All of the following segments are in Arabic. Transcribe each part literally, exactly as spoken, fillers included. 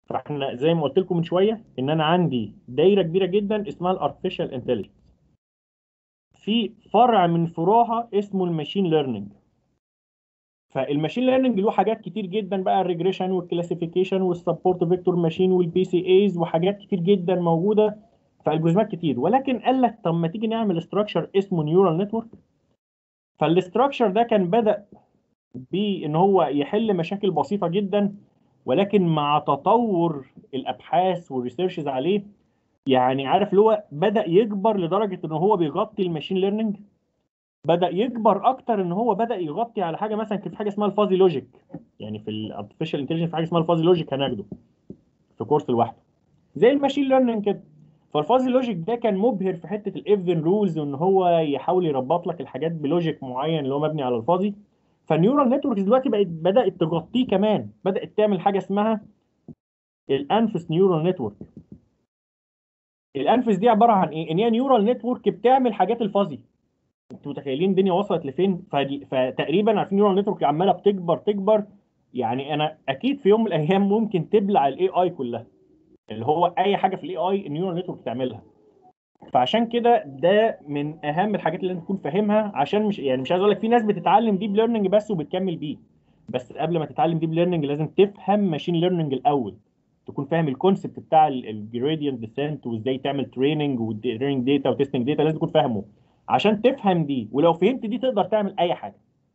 فاحنا زي ما قلت لكم من شويه ان انا عندي دايره كبيره جدا اسمها الارتفيشال انتليجنس، في فرع من فروعها اسمه الماشين ليرنينج. فالماشين ليرنينج له حاجات كتير جدا بقى، الريجريشن والكلاسيفيكيشن والسبورت فيكتور ماشين والبي سي ايز وحاجات كتير جدا موجوده، فالجوريزمات كتير. ولكن قال لك طب ما تيجي نعمل استراكشر اسمه نيورال نتورك. فالاستراكشر ده كان بدأ بان هو يحل مشاكل بسيطه جدا، ولكن مع تطور الابحاث والريسيرشز عليه، يعني عارف اللي هو بدأ يكبر لدرجه ان هو بيغطي الماشين ليرنينج. بدأ يكبر اكتر ان هو بدأ يغطي على حاجه، مثلا كان في حاجه اسمها الفازي لوجيك. يعني في الارتفيشال انتليجنس في حاجه اسمها الفازي لوجيك هناخده في كورس لوحده زي الماشين ليرنينج كده. فالفازي لوجيك ده كان مبهر في حته الاف ذن رولز، وان هو يحاول يربط لك الحاجات بلوجيك معين اللي هو مبني على الفازي. فالنيورال نتوركس دلوقتي بقت بدات تغطيه كمان، بدات تعمل حاجه اسمها الانفس نيورال نتورك. الانفس دي عباره عن ايه؟ ان هي نيورال نتورك بتعمل حاجات الفازي. انتوا متخيلين الدنيا وصلت لفين؟ فدي فتقريبا عارفين نيورال نتورك عماله بتكبر تكبر. يعني انا اكيد في يوم من الايام ممكن تبلع الاي اي كلها، اللي هو اي حاجه في الاي اي النيورال نتورك تعملها. فعشان كده ده من اهم الحاجات اللي انت تكون فاهمها، عشان مش يعني مش عايز اقول لك في ناس بتتعلم ديب ليرنينج بس وبتكمل بيه. بس قبل ما تتعلم ديب ليرنينج لازم تفهم ماشين ليرنينج الاول، تكون فاهم الكونسبت بتاع الجريدينت ديسنت وازاي تعمل تريننج وتريننج داتا وتستنج داتا، لازم تكون فاهمه عشان تفهم دي. ولو فهمت دي تقدر تعمل اي حاجه.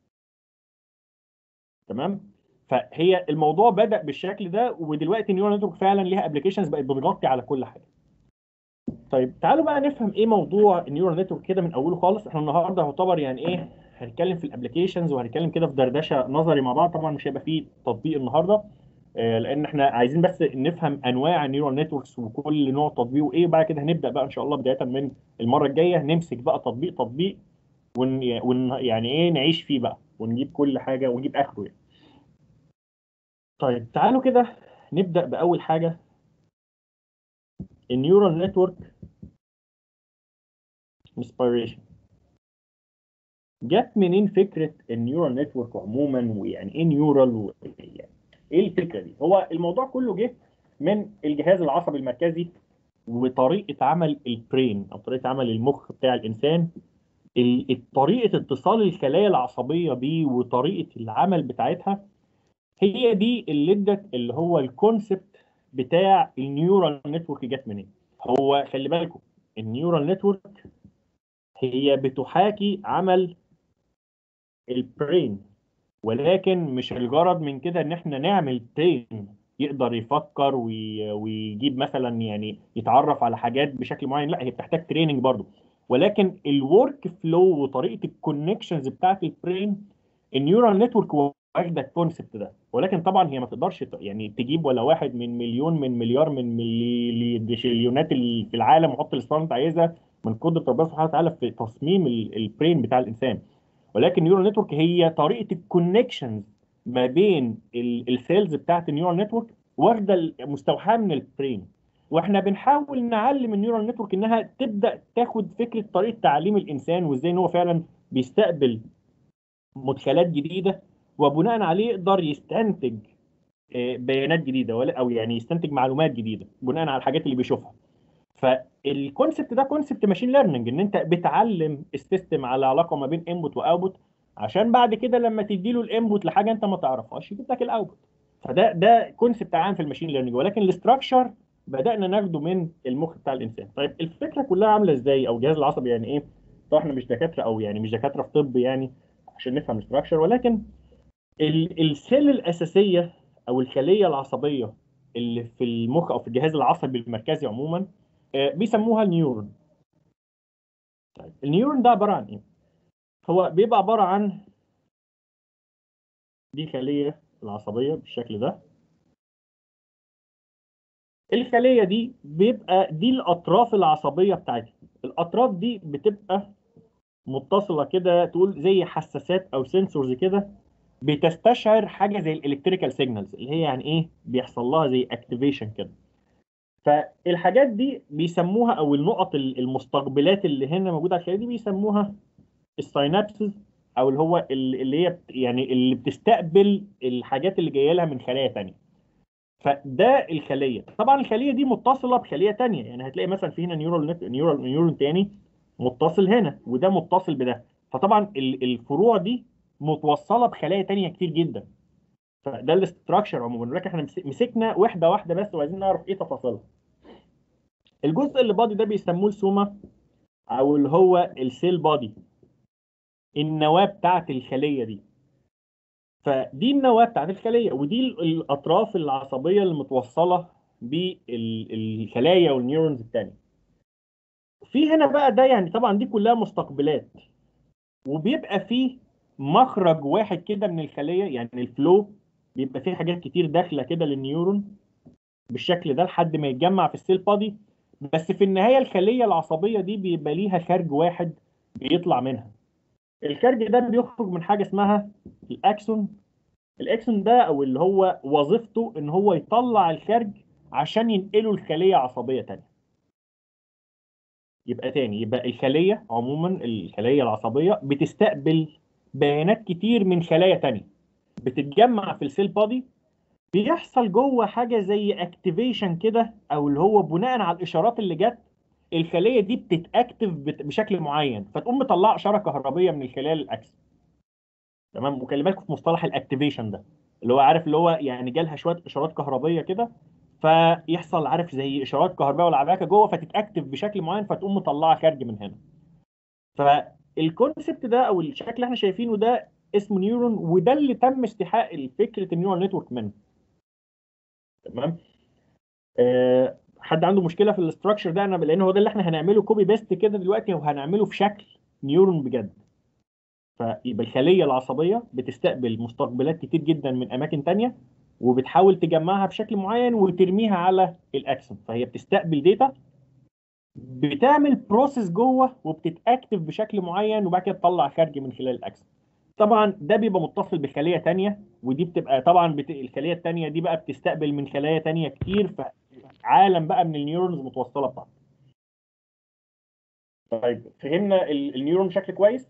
تمام. فهي الموضوع بدأ بالشكل ده، ودلوقتي النيورال نتورك فعلا ليها ابلكيشنز بقت بتغطي على كل حاجه. طيب تعالوا بقى نفهم ايه موضوع النيورال نتورك كده من اوله خالص. احنا النهارده يعتبر يعني ايه، هنتكلم في الابلكيشنز وهنتكلم كده في دردشه نظري مع بعض. طبعا مش هيبقى فيه تطبيق النهارده، آه، لان احنا عايزين بس نفهم انواع النيورال نتوركس وكل نوع تطبيقه ايه. وبعد كده هنبدا بقى ان شاء الله بدايه من المره الجايه نمسك بقى تطبيق تطبيق ون, ون يعني ايه نعيش فيه بقى ونجيب كل حاجه ونجيب اخره يعني. طيب تعالوا كده نبدا باول حاجه، النيورال نتورك انسبيريشن. جت منين فكره النيورال نتورك عموما، ويعني ايه نيورال و... يعني ايه الفكره دي؟ هو الموضوع كله جه من الجهاز العصبي المركزي وطريقه عمل البرين او طريقه عمل المخ بتاع الانسان. ال- طريقه اتصال الخلايا العصبيه بيه وطريقه العمل بتاعتها، هي دي اللي ادت اللي هو الكونسبت بتاع النيورال نتورك. جت منين؟ هو خلي بالكم النيورال نتورك هي بتحاكي عمل البرين، ولكن مش الغرض من كده ان احنا نعمل برين يقدر يفكر وي... ويجيب مثلا يعني يتعرف على حاجات بشكل معين. لا، هي بتحتاج تريننج برضو. ولكن الورك فلو وطريقه الكونكشنز بتاعت البرين، النيورال نتورك واخده الكونسبت ده. ولكن طبعا هي ما تقدرش ت- يعني تجيب ولا واحد من مليون من مليار من مليونات اللي في العالم وحط الاسطوانه اللي انت عايزها من قدره ربنا سبحانه وتعالى في تصميم ال- البرين بتاع الانسان. ولكن النيورال نتورك هي طريقه الكونكشنز ما بين السيلز بتاعت النيورال نتورك، واخده مستوحاه من البرين. واحنا بنحاول نعلم النيورال نتورك انها تبدا تاخد فكره طريقه تعليم الانسان، وازاي ان هو فعلا بيستقبل مدخلات جديده، وبناء عليه يقدر يستنتج آه، بيانات جديده، ولا او يعني يستنتج معلومات جديده بناء على الحاجات اللي بيشوفها. فالكونسبت ده كونسبت ماشين ليرنينج، ان انت بتعلم السيستم على علاقه ما بين انبوت واوتبوت، عشان بعد كده لما تدي له الانبوت لحاجه انت ما تعرفهاش يجيب لك الاوتبوت. فده ده كونسبت عام في الماشين ليرنينج. ولكن الاستراكشر بدانا ناخده من المخ بتاع الانسان. طيب الفكره كلها عامله ازاي، او الجهاز العصبي يعني ايه؟ طبعا احنا مش دكاتره، او يعني مش دكاتره في طب يعني عشان نفهم الاستراكشر. ولكن ال- السيل الاساسيه او الخليه العصبيه اللي في المخ او في الجهاز العصبي المركزي عموما، آه، بيسموها النيورون. طيب النيورون ده عباره عن ايه؟ هو بيبقى عباره عن دي خليه العصبيه بالشكل ده. الخليه دي بيبقى دي الاطراف العصبيه بتاعتها. الاطراف دي بتبقى متصله كده، تقول زي حساسات او سنسورز كده، بتستشعر حاجه زي الالكتريكال سيجنالز اللي هي يعني ايه بيحصل لها زي اكتيفيشن كده. فالحاجات دي بيسموها، او النقط المستقبلات اللي هنا موجوده على الخليه دي بيسموها الساينابسز، او اللي هو ال- اللي هي بت- يعني اللي بتستقبل الحاجات اللي جايه لها من خلايا تانية. فده الخليه. طبعا الخليه دي متصله بخليه تانية، يعني هتلاقي مثلا في هنا نيورال نت... نيورال نيورون تاني متصل هنا، وده متصل بده. فطبعا ال- الفروع دي متوصله بخلايا تانية كتير جدا. فده الاستراكشر عموما، ولكن احنا مس- مسكنا وحده واحده بس وعايزين نعرف ايه تفاصيلها. الجزء اللي بادي ده بيسموه السوما، او اللي هو السيل بادي، النواه بتاعت الخليه دي. فدي النواه بتاعت الخليه، ودي ال- الاطراف العصبيه المتوصله بالخلايا والنيورونز التانية. في هنا بقى ده يعني طبعا دي كلها مستقبلات، وبيبقى فيه مخرج واحد كده من الخليه، يعني الفلو بيبقى فيه حاجات كتير داخله كده للنيورون بالشكل ده لحد ما يتجمع في السيل بادي. بس في النهايه الخليه العصبيه دي بيبقى ليها خارج واحد بيطلع منها. الخارج ده بيخرج من حاجه اسمها الاكسون. الاكسون ده او اللي هو وظيفته ان هو يطلع الخارج عشان ينقله لخليه عصبيه تانية. يبقى تاني، يبقى الخليه عموما، الخليه العصبيه بتستقبل بيانات كتير من خلايا تانية، بتتجمع في السيل بادي. بيحصل جوه حاجه زي اكتيفيشن كده، او اللي هو بناء على الاشارات اللي جت الخليه دي بتتاكتف بت- بشكل معين، فتقوم مطلعه اشاره كهربيه من الخليه للاكس. تمام. وخلي بالكم في مصطلح الاكتيفيشن ده، اللي هو عارف اللي هو يعني جالها شويه اشارات كهربيه كده، فيحصل عارف زي اشارات كهربائيه ولا عباكه جوه، فتتاكتف بشكل معين فتقوم مطلعه خارج من هنا. فالكونسبت ده او الشكل اللي احنا شايفينه ده اسمه نيورون، وده اللي تم استيحاء فكره النيورال نتورك منه. تمام. آه، حد عنده مشكله في الاستراكشر ده؟ انا لان هو ده اللي احنا هنعمله كوبي بيست كده دلوقتي، وهنعمله في شكل نيورون بجد. فيبقى الخليه العصبيه بتستقبل مستقبلات كتير جدا من اماكن تانية، وبتحاول تجمعها بشكل معين وترميها على الاكسون. فهي بتستقبل داتا، بتعمل بروسيس جوه وبتتاكتف بشكل معين، وبعد كده تطلع خارج من خلال الاكسون. طبعا ده بيبقى متصل بخليه تانية، ودي بتبقى طبعا بت... الخليه التانية دي بقى بتستقبل من خلايا تانية كتير، فعالم بقى من النيورونز متوصله ببعض. طيب فهمنا ال- النيورون بشكل كويس.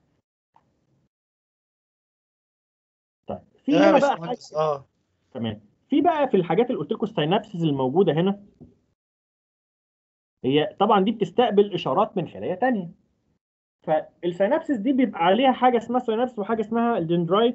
طيب يا في هنا بقى حاجه. باشمهندس اه. تمام. في بقى في الحاجات اللي قلت لكم السينابسز الموجوده هنا، هي طبعا دي بتستقبل اشارات من خلايا تانية. فالسينابسز دي بيبقى عليها حاجه اسمها سينابس وحاجه اسمها الدندرايت.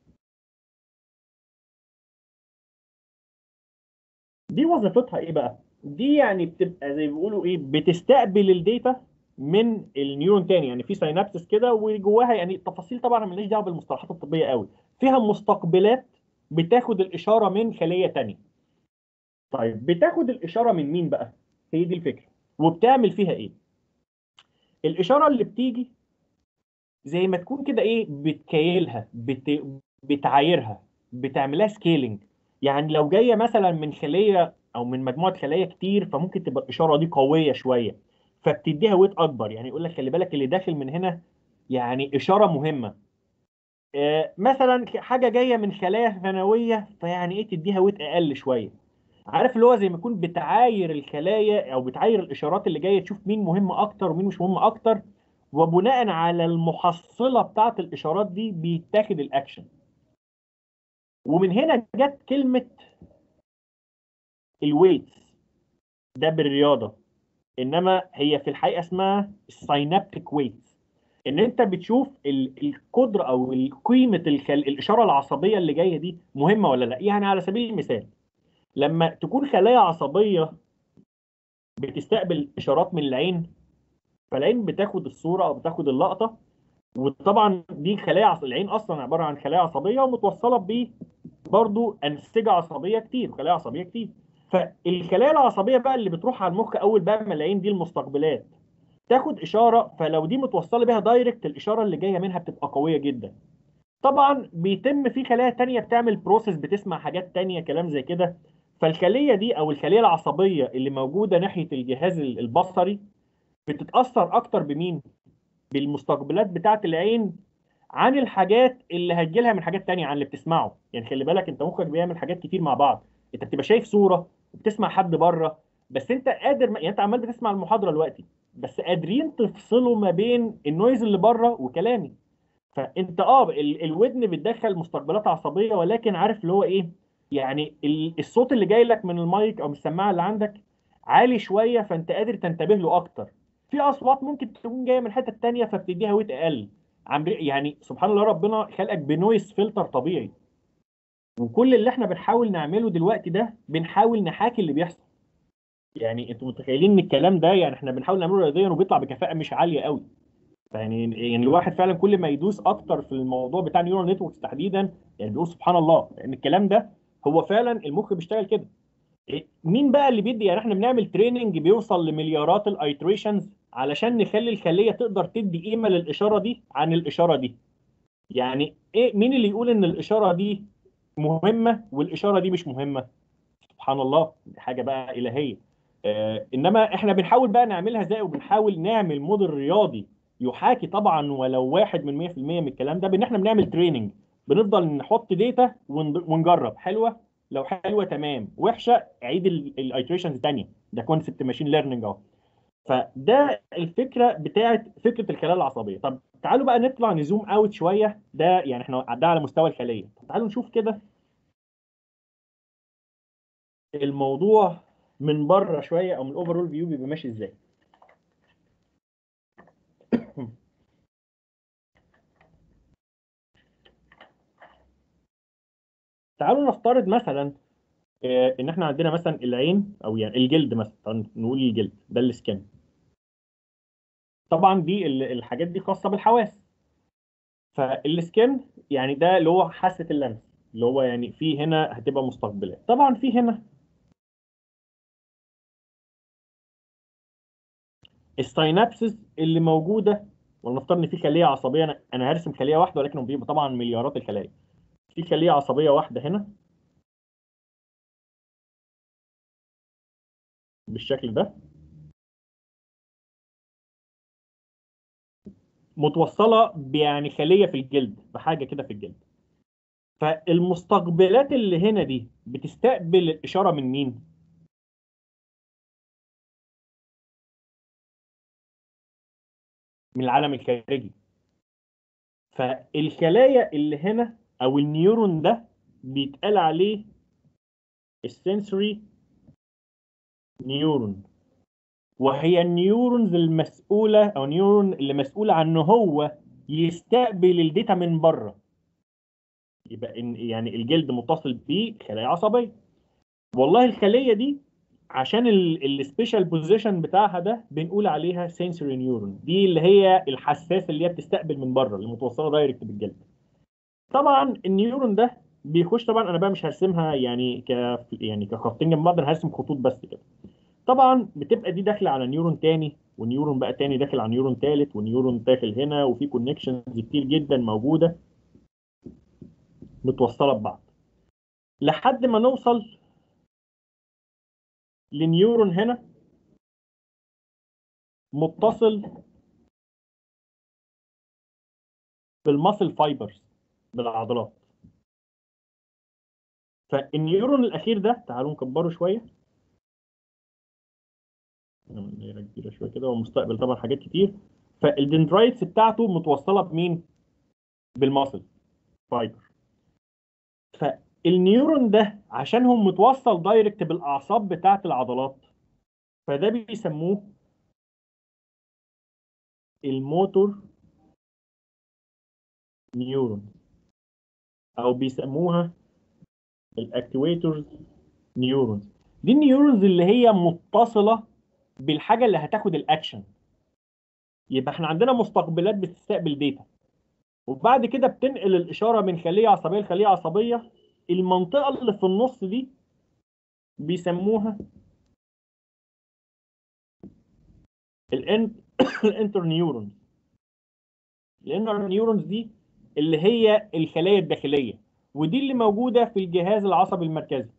دي وظيفتها ايه بقى؟ دي يعني بتبقى زي ما بيقولوا ايه، بتستقبل الداتا من النيورون تاني. يعني في سينابسس كده وجواها يعني التفاصيل طبعا ماليش دعوه بالمصطلحات الطبيه قوي، فيها مستقبلات بتاخد الاشاره من خليه تانية. طيب بتاخد الاشاره من مين بقى؟ هي دي الفكره. وبتعمل فيها ايه؟ الاشاره اللي بتيجي زي ما تكون كده ايه، بتكيلها، بت... بتعايرها، بتعملها سكيلينج. يعني لو جايه مثلا من خليه او من مجموعه خلايا كتير، فممكن تبقى الاشاره دي قويه شويه، فبتديها ويت اكبر. يعني يقول لك خلي بالك اللي داخل من هنا يعني اشاره مهمه. آه مثلا حاجه جايه من خلايا ثانويه، فيعني ايه تديها ويت اقل شويه. عارف اللي هو زي ما يكون بتعاير الخلايا او بتعاير الاشارات اللي جايه، تشوف مين مهم اكتر ومين مش مهم اكتر، وبناء على المحصله بتاعت الاشارات دي بيتاخد الاكشن. ومن هنا جت كلمه الويتس، ده بالرياضه، انما هي في الحقيقه اسمها الساينابتيك ويتس. ان انت بتشوف ال- القدره او قيمه الخل... الاشاره العصبيه اللي جايه دي مهمه ولا لا. يعني على سبيل المثال، لما تكون خلايا عصبيه بتستقبل اشارات من العين، فالعين بتاخد الصوره او بتاخد اللقطه. وطبعا دي خلايا عص... العين اصلا عباره عن خلايا عصبيه ومتوصله ب برضه انسجه عصبيه كتير، خلايا عصبيه كتير. فالخلايا العصبيه بقى اللي بتروح على المخ اول بقى ما العين دي المستقبلات تاخد اشاره، فلو دي متوصله بيها دايركت الاشاره اللي جايه منها بتبقى قويه جدا. طبعا بيتم في خلايا تانية بتعمل بروسيس، بتسمع حاجات تانية كلام زي كده. فالخليه دي او الخليه العصبيه اللي موجوده ناحيه الجهاز البصري بتتاثر اكتر بمين؟ بالمستقبلات بتاعه العين، عن الحاجات اللي هتجيلها من حاجات تانية، عن اللي بتسمعه. يعني خلي بالك انت مخك بيعمل حاجات كتير مع بعض. انت بتبقى شايف صورة وبتسمع حد بره، بس انت قادر يعني انت عمال بتسمع المحاضرة دلوقتي، بس قادرين تفصلوا ما بين النويز اللي بره وكلامي. فانت اه ال- الودن بتدخل مستقبلات عصبية، ولكن عارف اللي هو ايه، يعني ال- الصوت اللي جاي لك من المايك او من السماعه اللي عندك عالي شويه، فانت قادر تنتبه له اكتر. في اصوات ممكن تكون جايه من الحته التانيه فبتديها ويت اقل. عم يعني سبحان الله ربنا خلقك بنويز فلتر طبيعي. وكل اللي احنا بنحاول نعمله دلوقتي ده بنحاول نحاكي اللي بيحصل. يعني انتوا متخيلين ان الكلام ده يعني احنا بنحاول نعمله رياضيا وبيطلع بكفاءه مش عاليه قوي. يعني يعني الواحد فعلا كل ما يدوس اكتر في الموضوع بتاع نيورال نتوركس تحديدا يعني بيقول سبحان الله، لان الكلام ده هو فعلا المخ بيشتغل كده. إيه، مين بقى اللي بيدي؟ يعني احنا بنعمل تريننج بيوصل لمليارات الايتريشنز علشان نخلي الخليه تقدر تدي قيمه للاشاره دي عن الاشاره دي. يعني ايه؟ مين اللي يقول ان الاشاره دي مهمه والاشاره دي مش مهمه؟ سبحان الله، دي حاجه بقى الهيه. آه انما احنا بنحاول بقى نعملها ازاي؟ وبنحاول نعمل موديل رياضي يحاكي طبعا ولو واحد من مية في المية من الكلام ده، بان احنا بنعمل تريننج. بنفضل نحط داتا ونجرب. حلوه، لو حلوه تمام، وحشه عيد الايتريشنز تانية. ده كونسبت ماشين ليرنينج اهو. فده الفكره بتاعت فكره الخلايا العصبيه. طب تعالوا بقى نطلع نزوم اوت شويه. ده يعني احنا ده على مستوى الخليه. طب تعالوا نشوف كده الموضوع من بره شويه، او من الاوفرول فيو بيبقى ماشي ازاي. تعالوا نفترض مثلا آه، ان احنا عندنا مثلا العين، او يعني الجلد مثلا. تعالوا نقول الجلد ده السكن. طبعا دي ال- الحاجات دي خاصه بالحواس. فالسكن يعني ده اللي هو حاسه اللمس، اللي هو يعني في هنا هتبقى مستقبلات. طبعا في هنا الساينابسز اللي موجوده. ولنفترض ان في خليه عصبيه، انا أنا هرسم خليه واحده ولكن بيبقى طبعا مليارات الخلايا. في خليه عصبيه واحده هنا بالشكل ده، متوصله يعني خليه في الجلد بحاجه كده في الجلد. فالمستقبلات اللي هنا دي بتستقبل الاشاره من مين؟ من العالم الخارجي. فالخلايا اللي هنا او النيورون ده بيتقال عليه السنسوري نيورون. وهي النيورونز المسؤوله، او نيورون اللي مسؤوله عن ان هو يستقبل الداتا من بره. يبقى إن يعني الجلد متصل بيه خلايا عصبيه. والله الخليه دي عشان السبيشال بوزيشن بتاعها ده بنقول عليها سنسوري نيورون. دي اللي هي الحساس اللي هي بتستقبل من بره، اللي متوصله دايركت بالجلد. طبعا النيورون ده بيخش. طبعا انا بقى مش هرسمها يعني ك يعني كخطين جنب بعض، انا هرسم خطوط بس كده. طبعا بتبقى دي داخله على نيورون تاني، ونيورون بقى تاني داخل على نيورون تالت، ونيورون داخل هنا، وفي كونكشنز كتير جدا موجوده متوصله ببعض لحد ما نوصل لنيورون هنا متصل بالماسل فايبرز، بالعضلات. فالنيورون الاخير ده تعالوا نكبره شويه، دايره كبيره شويه كده، ومستقبل طبعا حاجات كتير. فالدندرايتس بتاعته متوصله بمين؟ بالماسل فايبر. فالنيورون ده عشان هو متوصل دايركت بالاعصاب بتاعه العضلات، فده بيسموه الموتور نيورون، او بيسموها الاكتويتورز نيورونز. دي النيورونز اللي هي متصله بالحاجه اللي هتاخد الاكشن. يبقى احنا عندنا مستقبلات بتستقبل داتا، وبعد كده بتنقل الاشاره من خليه عصبيه لخليه عصبيه. المنطقه اللي في النص دي بيسموها الانتر نيورونز. الانتر نيورونز دي اللي هي الخلايا الداخليه، ودي اللي موجوده في الجهاز العصبي المركزي،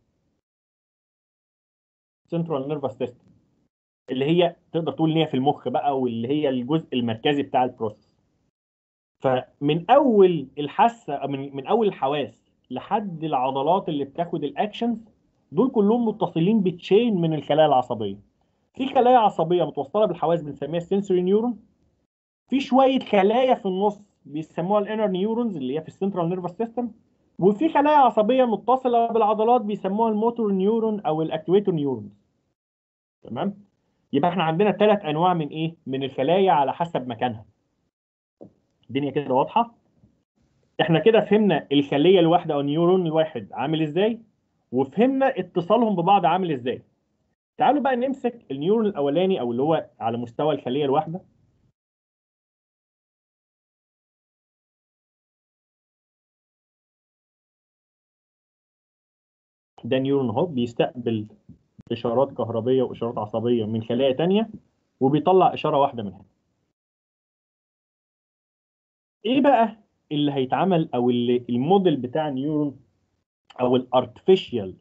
سنترال نيرفس سيستم، اللي هي تقدر تقول ان هي في المخ بقى، واللي هي الجزء المركزي بتاع البروسيس. فمن اول الحاسه، من من اول الحواس لحد العضلات اللي بتاخد الاكشنز، دول كلهم متصلين بتشين من الخلايا العصبيه. في خلايا عصبيه متوصله بالحواس بنسميها السنسوري نيورون. في شويه خلايا في النص بيسموها الانر نيورونز اللي هي في السنترال نيرفس سيستم، وفي خلايا عصبيه متصله بالعضلات بيسموها الموتور نيورون او الاكتويتور نيورون. تمام. يبقى احنا عندنا ثلاث انواع من ايه؟ من الخلايا على حسب مكانها. الدنيا كده واضحه؟ احنا كده فهمنا الخليه الواحده او النيورون الواحد عامل ازاي، وفهمنا اتصالهم ببعض عامل ازاي. تعالوا بقى نمسك النيورون الاولاني او اللي هو على مستوى الخليه الواحده. ده نيورون اهو بيستقبل اشارات كهربيه واشارات عصبيه من خلايا تانية وبيطلع اشاره واحده منها. ايه بقى اللي هيتعمل او اللي الموديل بتاع النيورون او الارتفيشال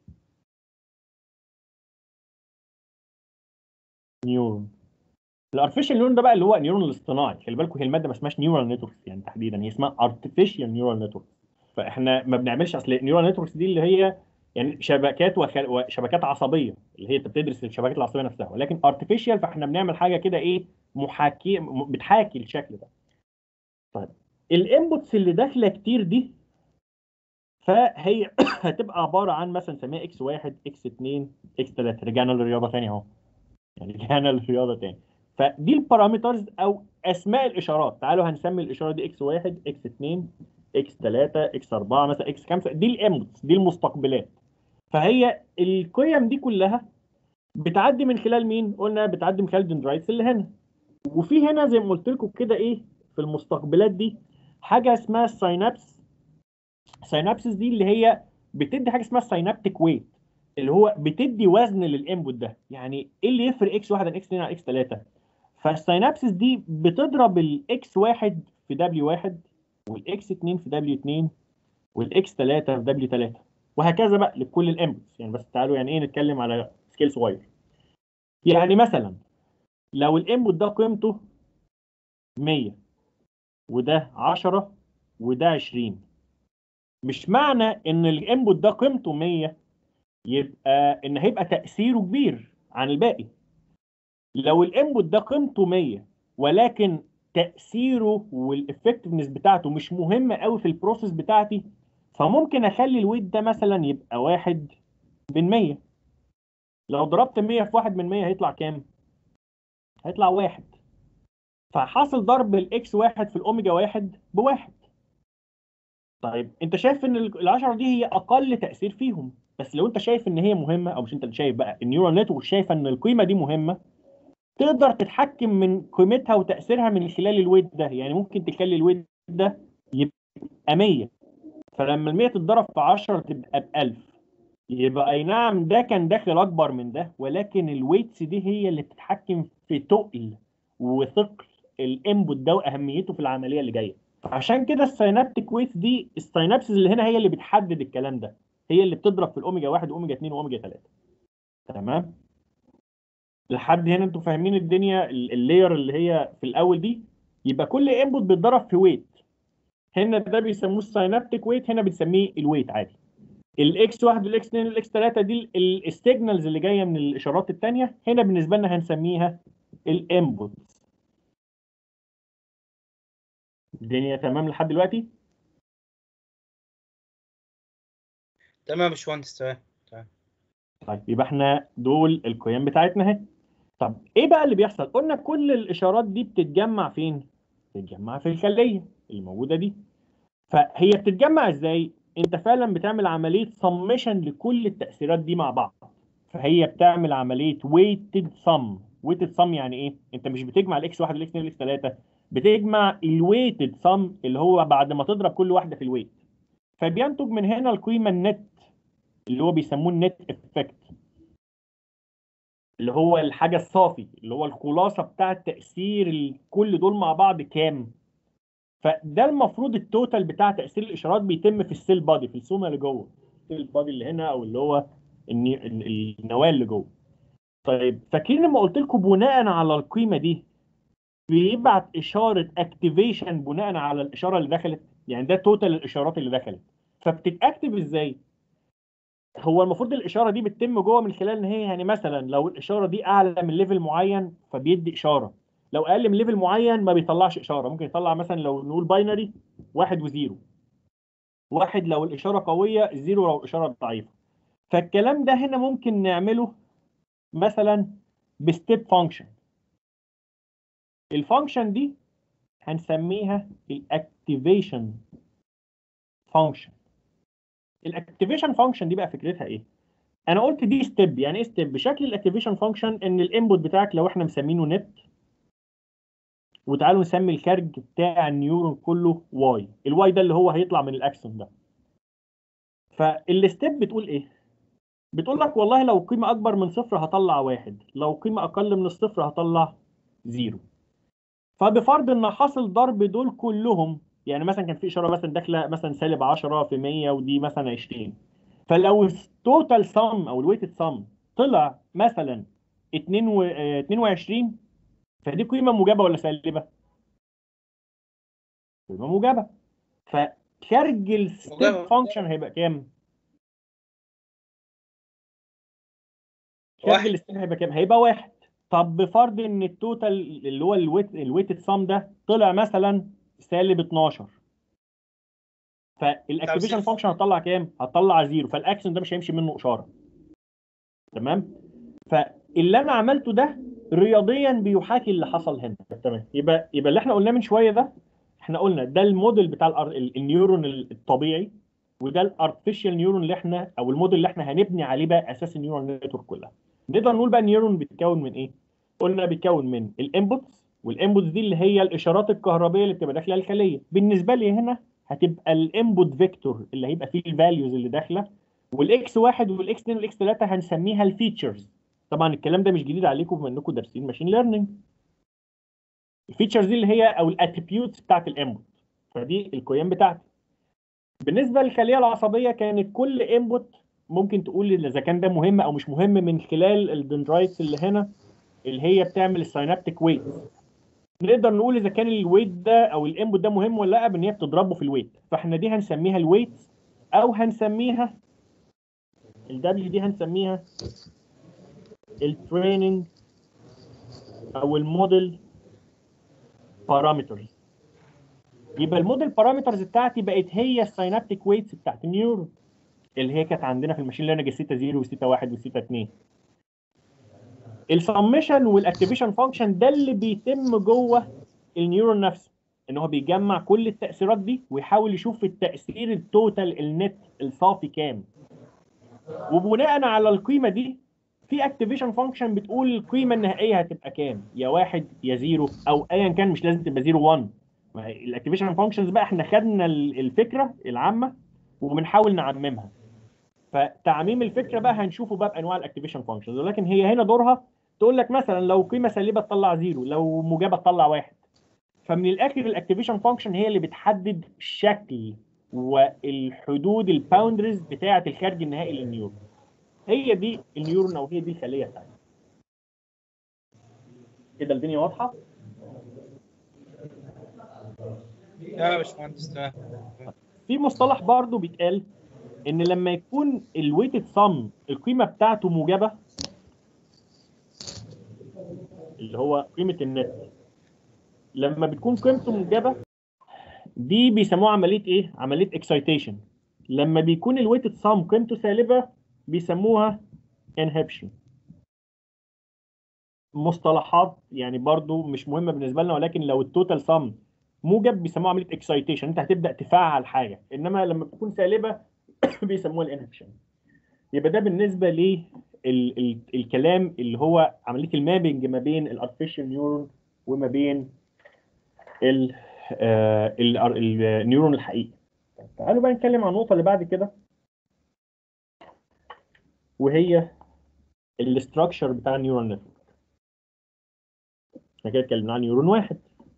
نيورون؟ الارتفيشال نيورون ده بقى اللي هو النيورون الاصطناعي. خلي بالكم هي الماده ما اسمهاش نيورال نتوركس يعني تحديدا، هي اسمها ارتفيشال نيورال نتوركس. فاحنا ما بنعملش، اصل النيورال نتوركس دي اللي هي يعني شبكات وخل... وشبكات عصبيه اللي هي انت بتدرس الشبكات العصبيه نفسها، ولكن ارتفيشال فاحنا بنعمل حاجه كده ايه، محاكي م- بتحاكي الشكل ده. طيب الانبوتس اللي داخله كتير دي فهي هتبقى عباره عن مثلا نسميها اكس واحد اكس اتنين اكس تلاته. رجعنا للرياضه ثانيه اهو، يعني رجعنا للرياضه تاني. فدي البارامترز او اسماء الاشارات. تعالوا هنسمي الاشاره دي اكس واحد اكس اتنين اكس تلاته اكس اربعه مثلا اكس خمسه. دي الانبوتس، دي المستقبلات. فهي القيم دي كلها بتعدي من خلال مين؟ قلنا بتعدي من خلال الدندرايتس اللي هنا. وفي هنا زي ما قلت لكم كده ايه في المستقبلات دي حاجه اسمها الساينابس. الساينابسز دي اللي هي بتدي حاجه اسمها الساينابتيك ويت، اللي هو بتدي وزن للانبوت ده. يعني ايه اللي يفرق اكس واحد عن اكس اتنين عن اكس تلاته؟ فالساينابسز دي بتضرب الاكس واحد في دبليو واحد والاكس اتنين في دبليو اتنين والاكس تلاته في دبليو تلاته وهكذا بقى لكل الانبوتس. يعني بس تعالوا يعني ايه نتكلم على سكيل صغير. يعني مثلا لو الانبوت ده قيمته ميه وده عشره وده عشرين، مش معنى ان الانبوت ده قيمته ميه يبقى ان هيبقى تأثيره كبير عن الباقي. لو الانبوت ده قيمته ميه ولكن تأثيره والافكتفنس بتاعته مش مهمة قوي في البروسيس بتاعتي، فممكن اخلي الويت ده مثلا يبقى واحد من ميه. لو ضربت ميه في واحد من ميه هيطلع كام؟ هيطلع واحد. فحاصل ضرب الاكس واحد في الاوميجا واحد بواحد. طيب انت شايف ان ال عشره دي هي اقل تأثير فيهم، بس لو انت شايف ان هي مهمة، او مش انت اللي شايف بقى، النيورال نتورك شايفه ان القيمة دي مهمة، تقدر تتحكم من قيمتها وتأثيرها من خلال الويت ده. يعني ممكن تخلي الويت ده يبقى ميه، فلما ال ميه تتضرب في عشره تبقى ب الف. يبقى اي نعم ده كان داخل اكبر من ده، ولكن الويتس دي هي اللي بتتحكم في تقل وثقل الانبوت ده واهميته في العمليه اللي جايه. عشان كده السينابتيك ويتس دي، السينابسز اللي هنا هي اللي بتحدد الكلام ده، هي اللي بتضرب في الاوميجا واحد واوميجا اتنين واوميجا تلاته. تمام. لحد هنا انتوا فاهمين الدنيا؟ ال- اللاير اللي هي في الاول دي، يبقى كل انبوت بيتضرب في ويت. هنا ده بيسموه الساينابتيك ويت، هنا بنسميه الويت عادي. الاكس واحد والاكس اتنين والاكس تلاته دي السيجنالز اللي جايه من الاشارات الثانيه، هنا بالنسبه لنا هنسميها الانبوت. الدنيا تمام لحد دلوقتي؟ تمام يا باشمهندس، تمام تمام. طيب يبقى احنا دول القيم بتاعتنا اهي. طب ايه بقى اللي بيحصل؟ قلنا كل الاشارات دي بتتجمع فين؟ بتتجمع في الخليه الموجوده دي. فهي بتتجمع ازاي؟ انت فعلا بتعمل عمليه سمشن لكل التاثيرات دي مع بعض. فهي بتعمل عمليه ويتد سم. ويتد سم يعني ايه؟ انت مش بتجمع الاكس واحد والاكس اتنين والاكس تلاته، بتجمع الويتد سم اللي هو بعد ما تضرب كل واحده في الويت. فبينتج من هنا القيمه النت اللي هو بيسموه النت افكت، اللي هو الحاجه الصافي، اللي هو الخلاصه بتاع تاثير كل دول مع بعض كام. فده المفروض التوتال بتاع تاثير الاشارات بيتم في السيل بادي، في السومه اللي جوه السيل بادي اللي هنا، او اللي هو الني- ال- النواه اللي جوه. طيب فاكرين لما قلت لكم بناء على القيمه دي بيبعت اشاره اكتيفيشن بناء على الاشاره اللي دخلت؟ يعني ده توتال الاشارات اللي دخلت. فبتتاكتف ازاي؟ هو المفروض الاشاره دي بتتم جوه من خلال ان هي يعني مثلا لو الاشاره دي اعلى من ليفل معين فبيدي اشاره، لو اقل من ليفل معين ما بيطلعش اشاره. ممكن يطلع مثلا لو نقول باينري واحد وزيرو. واحد لو الاشاره قويه، زيرو لو الاشاره ضعيفه. فالكلام ده هنا ممكن نعمله مثلا بستيب فانكشن. الفانكشن دي هنسميها الاكتيفيشن فانكشن. الاكتيفيشن فانكشن دي بقى فكرتها ايه؟ انا قلت دي ستيب. يعني ايه ستيب؟ بشكل الاكتيفيشن فانكشن ان الانبوت بتاعك لو احنا مسمينه نت، وتعالوا نسمي الخارج بتاع النيورون كله واي. الواي ده اللي هو هيطلع من الاكسون ده. فالستيب بتقول ايه؟ بتقول لك والله لو قيمه اكبر من صفر هطلع واحد، لو قيمه اقل من الصفر هطلع زيرو. فبفرض ان حاصل ضرب دول كلهم، يعني مثلا كان في اشاره مثلا داخله مثلا سالب عشرة في مية ودي مثلا عشرين، فلو التوتال سم او الويتد سم طلع مثلا اتنين و- آه، اتنين وعشرين، فدي قيمه موجبه ولا سالبه؟ قيمه موجبه. فخارج الستيب موجبة. فانكشن هيبقى كام؟ خارج واحد. الستيب هيبقى كام؟ هيبقى واحد. طب بفرض ان التوتال اللي هو الويت الويتد سم ده طلع مثلا سالب اتناشر، طب فالاكتيفيشن صفر. فانكشن هتطلع كام؟ هتطلع زيرو. فالاكشن ده مش هيمشي منه اشاره. تمام. فاللي انا عملته ده رياضيا بيحاكي اللي حصل هنا. تمام. يبقى يبقى اللي احنا قلناه من شويه ده، احنا قلنا ده الموديل بتاع الأر- ال- النيورون الطبيعي، وده الارتفيشال نيورون اللي احنا او الموديل اللي احنا هنبني عليه بقى اساس النيورال نتورك كلها. نقدر نقول بقى النيورون بيتكون من ايه؟ قلنا بيتكون من الانبوتس، والانبوتس دي اللي هي الاشارات الكهربائيه اللي بتبقى داخله الخليه. بالنسبه لي هنا هتبقى الانبوت فيكتور اللي هيبقى فيه الفاليوز اللي داخله، والاكس واحد والاكس اتنين والاكس تلاتة هنسميها الفيتشرز. طبعا الكلام ده مش جديد عليكم بما انكم دارسين ماشين ليرنينج. الفيتشرز دي اللي هي او الاتريبيوتس بتاعت الانبوت، فدي القيم بتاعتي. بالنسبه للخليه العصبيه كانت كل انبوت ممكن تقول اذا كان ده مهم او مش مهم من خلال الدندرايتس اللي هنا اللي هي بتعمل السينابتيك ويت. نقدر نقول اذا كان الويت ده او الانبوت ده مهم ولا لا بان هي بتضربه في الويت. فاحنا دي هنسميها الويت، او هنسميها الدبليو دي هنسميها التريننج او الموديل بارامترز. يبقى الموديل بارامترز بتاعتي بقت هي السينابتيك ويتس بتاعت النيورون اللي هي كانت عندنا في الماشين ليرنينج السيتا صفر والسيتا واحد والسيتا اتنين. السمشن والاكتيفيشن فانكشن ده اللي بيتم جوه النيورون نفسه، ان هو بيجمع كل التاثيرات دي ويحاول يشوف التاثير التوتال النت الصافي كام، وبناء على القيمه دي في اكتيفيشن فانكشن بتقول القيمه النهائيه هتبقى كام، يا واحد يا زيرو او ايا كان، مش لازم تبقى زيرو واحد. الاكتيفيشن فانكشنز بقى احنا خدنا الفكره العامه وبنحاول نعممها. فتعميم الفكره بقى هنشوفه بقى بانواع الاكتيفيشن فانكشنز، ولكن هي هنا دورها تقول لك مثلا لو قيمه سالبه تطلع زيرو، لو موجبه تطلع واحد. فمن الاخر الاكتيفيشن فانكشن هي اللي بتحدد الشكل والحدود الباوندرز بتاعه الخارج النهائي للنيورون. هي دي النيورون او هي دي الخليه بتاعتنا. كده الدنيا واضحه؟ لا يا باشمهندس، تمام. في مصطلح برضو بيتقال ان لما يكون الويتد سم القيمه بتاعته موجبه، اللي هو قيمه النت، لما بتكون قيمته موجبه دي بيسموها عمليه ايه؟ عمليه اكسايتيشن. لما بيكون الويتد سم قيمته سالبه بيسموها انهبشن. مصطلحات يعني برضو مش مهمه بالنسبه لنا، ولكن لو التوتال سم موجب بيسموها عمليه اكسايتيشن، انت هتبدا تفعل حاجه، انما لما بتكون سالبه بيسموها الانهبشن. يبقى ده بالنسبه لي ال ال الكلام اللي هو عمليه المابنج ما بين الارتفيشال نيورون وما بين ال آه ال- ال- النيورون الحقيقي. تعالوا بقى نتكلم عن النقطه اللي بعد كده، وهي الاستراكشر بتاع النيورال نتورك. احنا كده اتكلمنا عن نيورون واحد.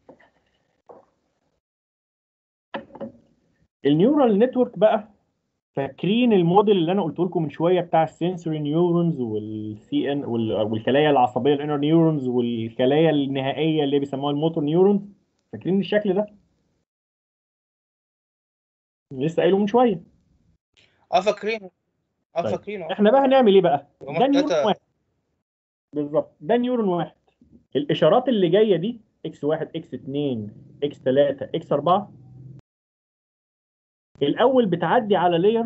النيورال نتورك بقى، فاكرين الموديل اللي انا قلت لكم من شويه بتاع السنسوري نيورونز والسي ان والخلايا العصبيه الانر نيورونز والخلايا النهائيه اللي بيسموها الموتور نيورونز؟ فاكرين الشكل ده؟ لسه قايله من شويه. اه فاكرينه. اه طيب فاكرينه اه. احنا بقى هنعمل ايه بقى؟ هما ده نيورون التلاتة. واحد. بالظبط، ده نيورون واحد. الاشارات اللي جايه دي اكس واحد اكس اتنين اكس تلاتة اكس اربعة، الاول بتعدي على لاير،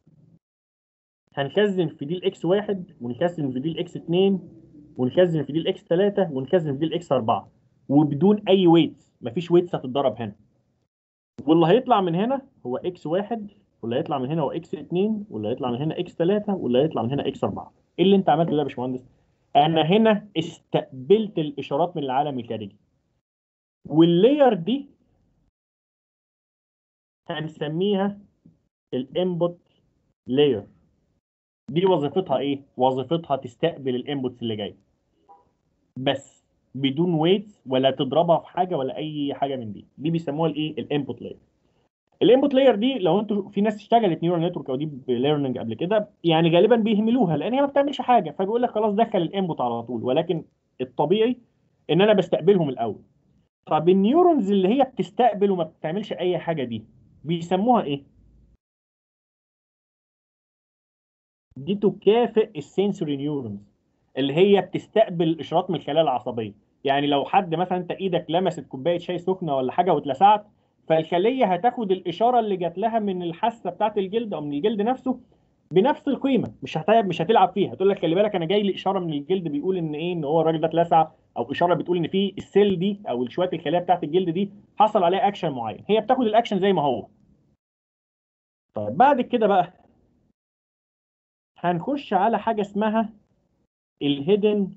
هنخزن في دي الاكس واحد ونخزن في دي الاكس اتنين ونخزن في دي الاكس تلاتة ونخزن في دي الاكس اربعة، وبدون اي ويتس، مفيش ويتس هتتضرب هنا. واللي هيطلع من هنا هو اكس واحد، واللي هيطلع من هنا هو اكس اتنين، واللي هيطلع من هنا اكس تلاتة، واللي هيطلع من هنا اكس اربعة. ايه اللي انت عملته ده يا باشمهندس؟ انا هنا استقبلت الاشارات من العالم الخارجي، واللاير دي هنسميها الانبوت لاير. دي وظيفتها ايه؟ وظيفتها تستقبل الانبوتس اللي جايه بس، بدون ويتس ولا تضربها في حاجه ولا اي حاجه من دي. دي بيسموها الايه؟ الانبوت لاير. الانبوت لاير دي لو انتوا في ناس اشتغلت نيورال نتورك او ديب ليرنينج قبل كده، يعني غالبا بيهملوها لان هي ما بتعملش حاجه، فبيقول لك خلاص دخل الانبوت على طول، ولكن الطبيعي ان انا بستقبلهم الاول. طب النيورونز اللي هي بتستقبل وما بتعملش اي حاجه دي بيسموها ايه؟ دي تكافئ السنسوري نيورونز اللي هي بتستقبل الاشارات من الخلايا العصبيه. يعني لو حد مثلا انت ايدك لمست كوبايه شاي سخنه ولا حاجه واتلسعت، فالخليه هتاخد الاشاره اللي جات لها من الحاسه بتاعت الجلد او من الجلد نفسه بنفس القيمه، مش هتلعب مش هتلعب فيها، تقول لك خلي بالك انا جاي لي اشاره من الجلد بيقول ان ايه، ان هو الراجل ده اتلسع، او اشاره بتقول ان في السيل دي او شويه الخلايا بتاعت الجلد دي حصل عليها اكشن معين، هي بتاخد الاكشن زي ما هو. طيب بعد كده بقى هنخش على حاجه اسمها الهيدن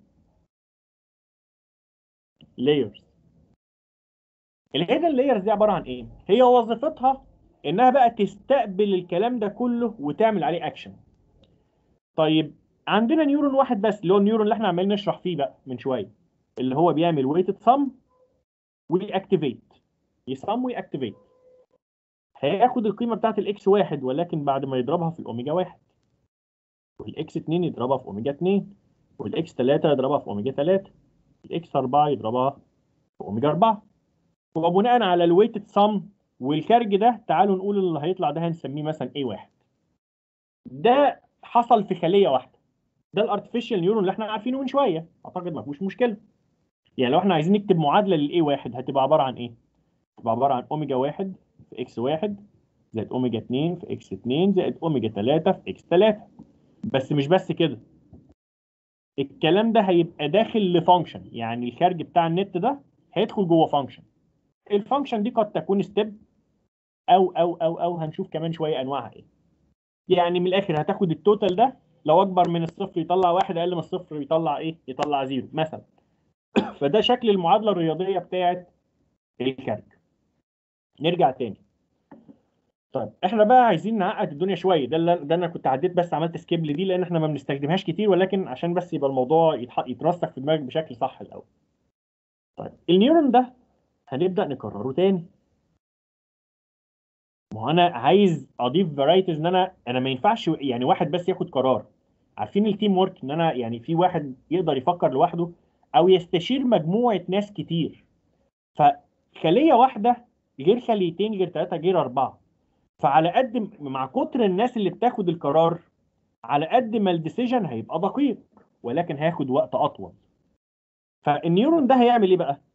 لايرز. الهيدن لايرز دي عباره عن ايه؟ هي وظيفتها انها بقى تستقبل الكلام ده كله وتعمل عليه اكشن. طيب عندنا نيورون واحد بس، اللي هو النيورون اللي احنا عمالين نشرح فيه بقى من شويه، اللي هو بيعمل ويتد سم ويأكتيفيت، يسم ويأكتيفيت. هياخد القيمه بتاعت الاكس واحد ولكن بعد ما يضربها في الاوميجا واحد، والاكس اتنين يضربها في اوميجا اتنين، والاكس تلاتة يضربها في اوميجا تلاتة، الاكس اربعة يضربها في اوميجا اربعة. وبناء على الويتد سم والكارج ده، تعالوا نقول اللي هيطلع ده هنسميه مثلا ايه واحد. ده حصل في خليه واحده، ده الارتفيشال نيورون اللي احنا عارفينه من شويه، اعتقد ما فيهوش مشكله. يعني لو احنا عايزين نكتب معادله للاي واحد هتبقى عباره عن ايه؟ هتبقى عباره عن اوميجا واحد في اكس واحد زائد اوميجا اتنين في اكس اتنين زائد اوميجا تلاتة في اكس تلاتة. بس مش بس كده، الكلام ده هيبقى داخل لفانكشن، يعني الخارج بتاع النت ده هيدخل جوه فانكشن. الفانكشن دي قد تكون ستيب او او او او هنشوف كمان شويه انواعها ايه. يعني من الاخر هتاخد التوتال ده، لو اكبر من الصفر يطلع واحد، اقل من الصفر يطلع ايه؟ يطلع زيرو مثلا. فده شكل المعادله الرياضيه بتاعت الكارج. نرجع تاني. طيب احنا بقى عايزين نعقد الدنيا شويه، ده اللي ده انا كنت عديت بس عملت سكيب لدي لان احنا ما بنستخدمهاش كتير، ولكن عشان بس يبقى الموضوع يتح- يترسخ في دماغك بشكل صح الاول. طيب النيورون ده هنبدا نكرره تاني. ما هو انا عايز اضيف فرايتيز، ان انا انا ما ينفعش يعني واحد بس ياخد قرار. عارفين التيم ورك، ان انا يعني في واحد يقدر يفكر لوحده او يستشير مجموعه ناس كتير. فخليه واحده غير خليتين غير ثلاثه غير اربعه. فعلى قد م- مع كتر الناس اللي بتاخد القرار، على قد ما الديسيجن هيبقى دقيق ولكن هياخد وقت اطول. فالنيورون ده هيعمل ايه بقى؟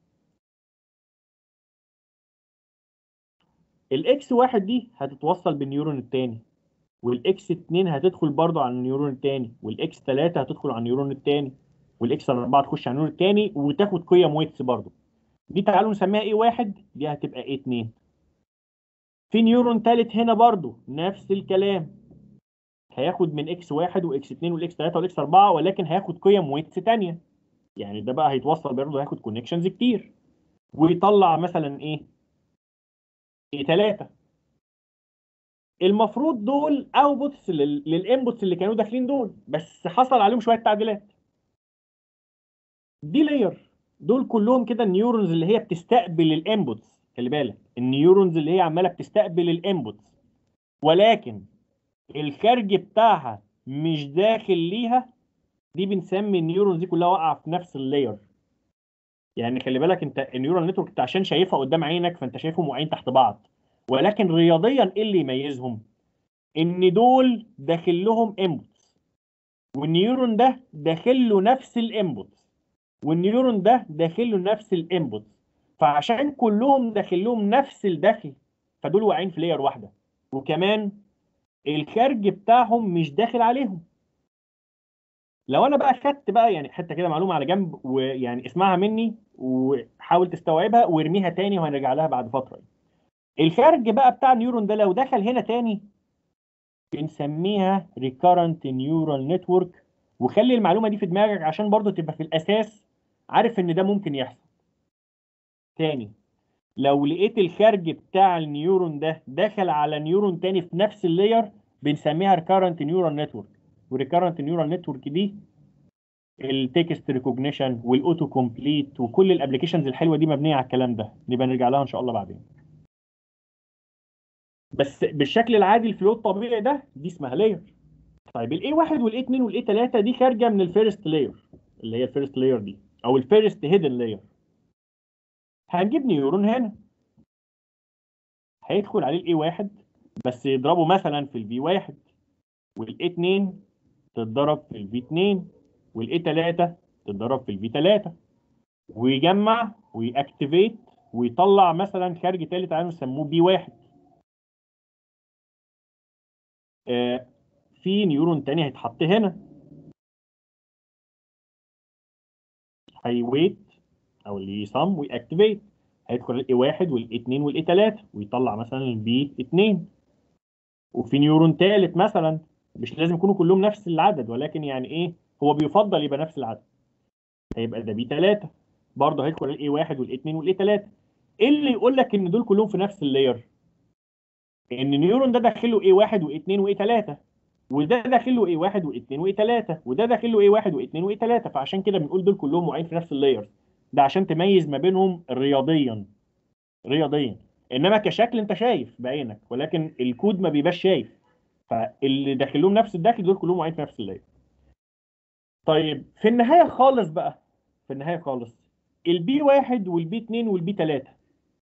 الاكس واحد دي هتتوصل بالنيورون التاني، والاكس اتنين هتدخل برضه على النيورون التاني، والاكس تلاتة هتدخل على النيورون التاني، والاكس اربعة تخش على النيورون التاني وتاخد قيم ويتس برضه. دي تعالوا نسميها ايه واحد، دي هتبقى ايه اتنين. في نيورون تالت هنا برضه نفس الكلام، هياخد من اكس واحد واكس اتنين والاكس تلاتة والاكس اربعة ولكن هياخد قيم ويتس تانية. يعني ده بقى هيتوصل برضه، هياخد كونكشنز كتير ويطلع مثلا ايه؟ ايه تلاتة. المفروض دول اوتبوتس للانبوتس اللي كانوا داخلين دول، بس حصل عليهم شويه تعديلات. دي لاير، دول كلهم كده النيورونز اللي هي بتستقبل الانبوتس. خلي بالك النيورونز اللي هي عماله بتستقبل الانبوتس، ولكن الخارج بتاعها مش داخل ليها. دي بنسمي النيورونز دي كلها واقعه في نفس اللاير. يعني خلي بالك انت النيورال نتورك انت عشان شايفها قدام عينك فانت شايفهم واقعين تحت بعض، ولكن رياضيا ايه اللي يميزهم؟ ان دول داخل لهم انبوتس، والنيورون ده داخل له نفس الانبوتس، والنيورون ده داخل له نفس الانبوتس. فعشان كلهم داخل لهم نفس الدخل، فدول واقعين في لاير واحده. وكمان الخارج بتاعهم مش داخل عليهم. لو انا بقى خدت بقى يعني حته كده معلومه على جنب، ويعني اسمعها مني وحاول تستوعبها وارميها تاني وهنرجع لها بعد فتره. الخارج بقى بتاع النيورون ده لو دخل هنا تاني بنسميها recurrent neural network. وخلي المعلومه دي في دماغك عشان برضو تبقى في الاساس عارف ان ده ممكن يحصل. تاني، لو لقيت الخارج بتاع النيورون ده دخل على نيورون تاني في نفس اللاير بنسميها recurrent neural network. والrecurrent neural network دي التكست ريكوجنيشن والاوتو كومبليت وكل الابلكيشنز الحلوه دي مبنيه على الكلام ده، نبقى نرجع لها ان شاء الله بعدين. بس بالشكل العادي الفلو الطبيعي ده دي اسمها لاير. طيب الاي واحد والاي اتنين والاي تلاتة دي خارجه من الفيرست لاير اللي هي الفيرست لاير دي او الفيرست هيدن لاير. هنجيب نيورون هنا هيدخل عليه الاي واحد بس يضربه مثلا في الفي واحد، والاي اتنين تتضرب في الفي اتنين، والاي تلاتة تتضرب في الفي تلاتة، ويجمع ويأكتيفيت ويطلع مثلا خارج تالت عنه يسموه بي واحد. آه في نيورون تاني هيتحط هنا هيويت او اللي يصم ويأكتيفيت، هيدخل الاي واحد والاي اتنين والاي تلاتة ويطلع مثلا البي اتنين. وفي نيورون تالت مثلا مش لازم يكونوا كلهم نفس العدد ولكن يعني ايه هو بيفضل يبقى نفس العدد، هيبقى ده بي تلاتة برضه هيدخل الاي واحد والاي اتنين والاي تلاتة. ايه اللي يقول لك ان دول كلهم في نفس اللاير؟ ان النيورون ده داخله اي واحد واي اتنين واي تلاتة، وده داخله اي واحد واي اتنين واي تلاتة، وده داخله اي واحد واي اتنين واي تلاتة، فعشان كده بنقول دول كلهم واقعين في نفس اللاير. ده عشان تميز ما بينهم رياضيا. رياضيا انما كشكل انت شايف بعينك ولكن الكود ما بيبقاش شايف. فاللي داخلهم نفس الداخل دول كلهم واقعين في نفس اللاير. طيب في النهايه خالص بقى، في النهايه خالص البي واحد والبي اتنين والبي تلاتة،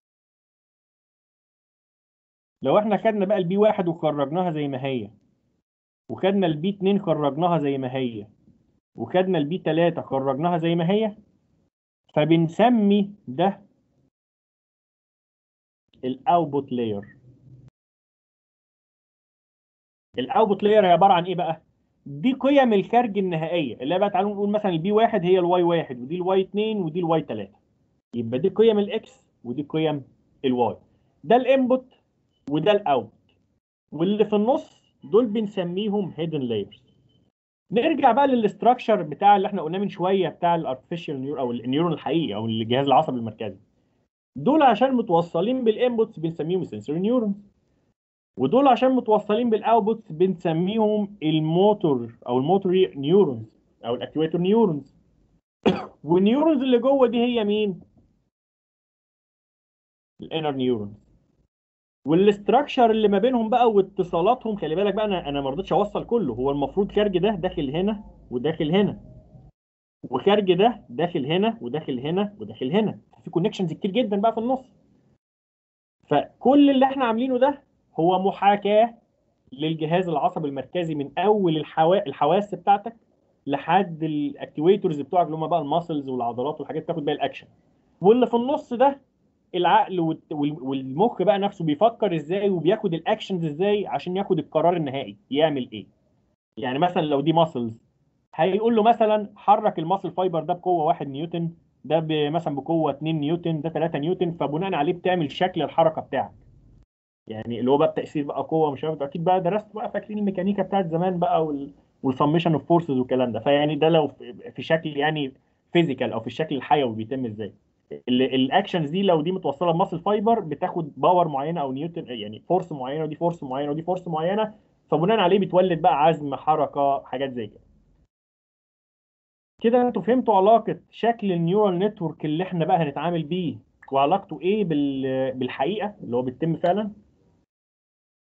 لو احنا خدنا بقى البي واحد وخرجناها زي ما هي، وخدنا البي اتنين خرجناها زي ما هي، وخدنا البي تلاتة خرجناها زي ما هي، فبنسمي ده الاوتبوت لاير. الاوتبوت لاير هي عباره عن ايه بقى؟ دي قيم الخارج النهائيه اللي هي بقى تعالوا نقول مثلا البي واحد هي الواي واحد ودي الواي اتنين ودي الواي تلاتة. يبقى دي قيم الاكس ودي قيم الواي. ده الانبوت وده الاوت، واللي في النص دول بنسميهم هيدن لايرز. نرجع بقى للاستراكشر بتاع اللي احنا قلناه من شويه بتاع الارتفيشال نيور او النيورون الحقيقي او الجهاز العصبي المركزي. دول عشان متوصلين بالانبوتس بنسميهم سنسوري نيورونز، ودول عشان متوصلين بالاوتبوتس بنسميهم الموتور او الموتوري نيورونز او الاكتويتور نيورونز. والنيورونز اللي جوه دي هي مين؟ الانر نيورونز. والاستراكشر اللي ما بينهم بقى واتصالاتهم خلي بالك بقى انا انا ما رضيتش اوصل كله. هو المفروض خارج ده داخل هنا وداخل هنا، وخارج ده داخل هنا وداخل هنا وداخل هنا، في كونكشنز كتير جدا بقى في النص. فكل اللي احنا عاملينه ده هو محاكاة للجهاز العصبي المركزي من اول الحوا... الحواس بتاعتك لحد الاكتويتورز بتوعك اللي هم بقى الماسلز والعضلات والحاجات تاخد بقى الاكشن. واللي في النص ده العقل والت- وال- والمخ بقى نفسه بيفكر ازاي وبياخد الاكشنز ازاي عشان ياخد القرار النهائي يعمل ايه. يعني مثلا لو دي ماسلز هيقول له مثلا حرك الماسل فايبر ده بقوه واحد نيوتن، ده ب- مثلا بقوه اتنين نيوتن، ده تلاتة نيوتن، فبناء عليه بتعمل شكل الحركه بتاعك. يعني اللي هو بقى التاثير بقى قوه مش عارف اكيد بقى درست بقى فاكرين الميكانيكا بتاعت زمان بقى وال والسمشن اوف فورسز والكلام ده. فيعني ده لو في في شكل يعني فيزيكال او في الشكل الحيوي بيتم ازاي. الاكشنز دي لو دي متوصله بماسل فايبر بتاخد باور معينه او نيوتن يعني فورس معينه ودي فورس معينه ودي فورس معينه، فبناء عليه بتولد بقى عزم حركه حاجات زي كده. كده انتوا فهمتوا علاقه شكل النيورال نتورك اللي احنا بقى هنتعامل بيه وعلاقته ايه بال... بالحقيقه اللي هو بيتم فعلا.